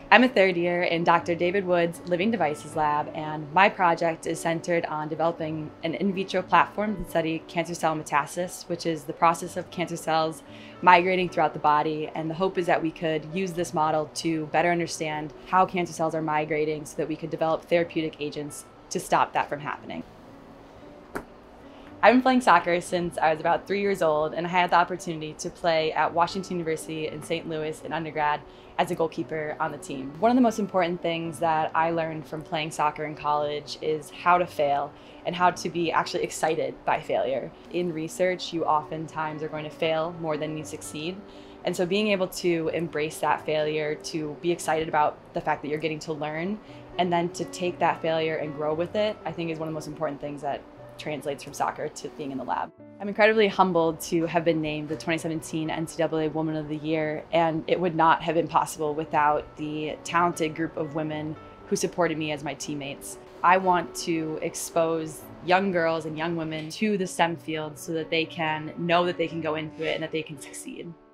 I'm a third year in Dr. David Wood's Living Devices Lab, and my project is centered on developing an in vitro platform to study cancer cell metastasis, which is the process of cancer cells migrating throughout the body. And the hope is that we could use this model to better understand how cancer cells are migrating so that we could develop therapeutic agents to stop that from happening. I've been playing soccer since I was about 3 years old, and I had the opportunity to play at Washington University in St. Louis in undergrad as a goalkeeper on the team. One of the most important things that I learned from playing soccer in college is how to fail and how to be actually excited by failure. In research, you oftentimes are going to fail more than you succeed. And so being able to embrace that failure, to be excited about the fact that you're getting to learn, and then to take that failure and grow with it, I think is one of the most important things that translates from soccer to being in the lab. I'm incredibly humbled to have been named the 2017 NCAA Woman of the Year, and it would not have been possible without the talented group of women who supported me as my teammates. I want to expose young girls and young women to the STEM field so that they can know that they can go into it and that they can succeed.